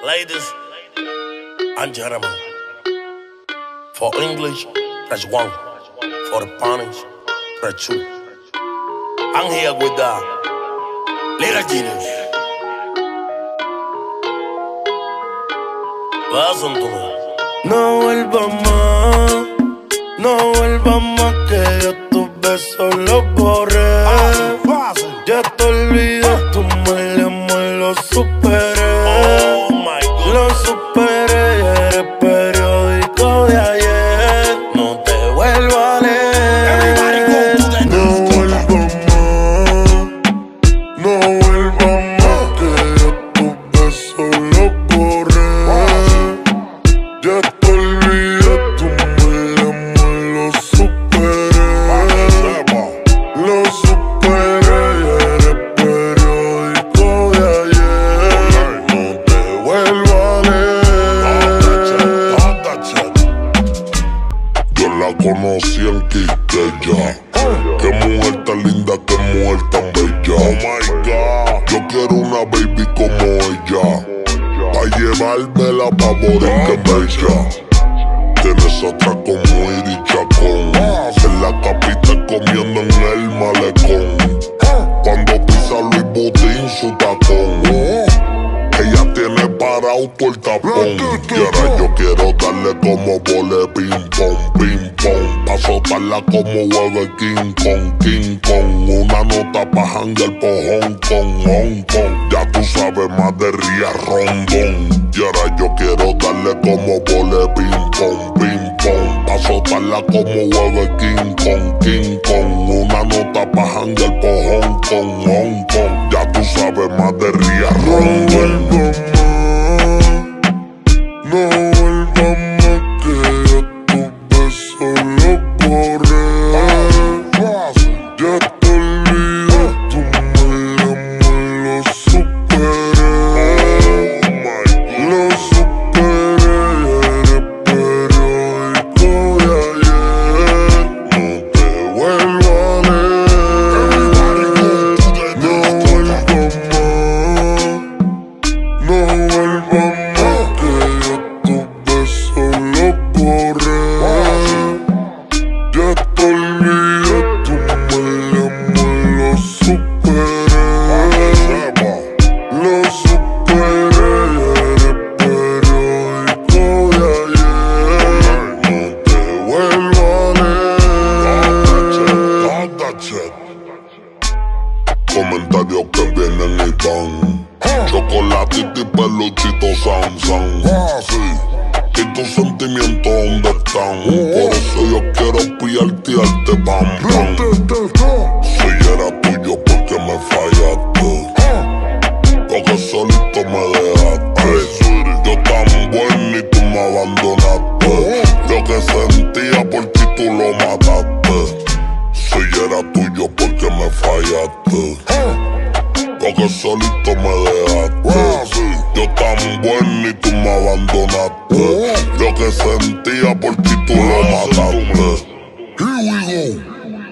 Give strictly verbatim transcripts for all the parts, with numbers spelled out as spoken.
Ladies and gentlemen, for English, press one. For Spanish, press two. I'm here with the little genius. Listen to me. No vuelvas más, no vuelvas más, que yo tus besos los borré. Ya te olvidé, tu mal amor lo superé. Oh my God. Lo superé, ya eres periódico de ayer. No te vuelvo a leer. No vuelvas más, no vuelvas más, que yo tus besos los borré. Ya te olvidé, tu mal amor lo superé. Lo superé, ya eres periódico de ayer. No te vuelvo a leer. Yo la conocí en Quisqueya. Qué mujer tan linda, qué mujer tan bella. Oh my God. Yo quiero una baby como ella, pa' llevármela pa' Borinquen bella. Tienes otra como Iri Chacón, en la capital comiendo en el malecón. Cuando pisa Luis Butín su tacón, ella tiene parado todo el tapón. Y ahora yo quiero darle como vole ping pong, ping pong, pa' soltarla como hueve King Kong, King Kong. Una nota pa' janguear por Hong Kong, Hong Kong. Ya tú sabes más de Ría Rondón. Y ahora yo quiero darle como vole ping pong, ping pong, pa' soltarla como hueve King Kong, King Kong. Una nota pa' janguear por Hong Kong, Hong Kong. Ya tú sabes más de Ría Rondón. No vuelvas más, que yo tus besos los borré. Ya te olvidé, tu mal amor lo superé. Lo superé, ya eres periódico de ayer. No te vuelvo a leer. No vuelvas más, no vuelvas más, que yo tus besos los borré. Ya te olvidé, tu mal amor lo superé. Lo superé, ya eres periódico de ayer. No te vuelvo a leer. Comentarios que vienen y van, chocolatito y peluchito Sam Sam. ¿Y tus sentimientos dónde están? Por eso yo quiero pillarte y darte pam pam. Si era tuyo, porque me fallaste, porque solito me dejaste. Yo tan bueno y tú me abandonaste. Lo que sentía por ti tú lo mataste. Si era tuyo, porque me fallaste, porque solito me dejaste. Yo tan bueno y tú me abandonaste. Lo que sentía por ti tú lo mataste. Here we go.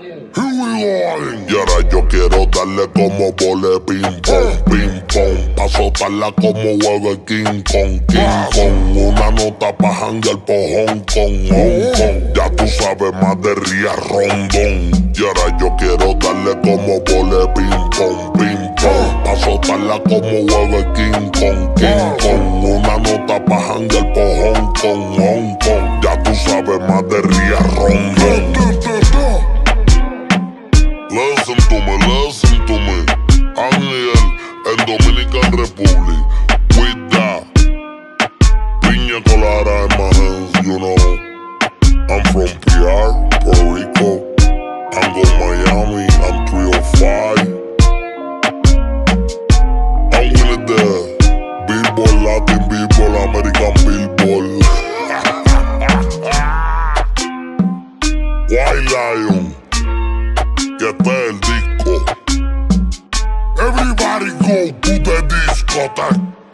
Y ahora yo quiero darle como vole ping pong, ping pong, pa' soltarla como hueve King Kong, King Kong. Una nota pa' janguear por Hong Kong, Hong Kong. Ya tú sabes más de Ría Rondón. Y ahora yo quiero darle como vole ping pong, ping pong, pa' soltarla como hueve King Kong, King Kong. Una nota pa' janguear por Hong Kong, Hong Kong. Ya tú sabes más de Ría Rondón. Listen to me, listen to me. Angel en Dominican Republic. With that piña colada in my hands, you know. I'm from P R, Puerto Rico. I'm going Miami, I'm three oh five. I'm winning the Billboard, Latin Billboard, American Billboard. White Lion, que este es el disco. Everybody go to the discotheque.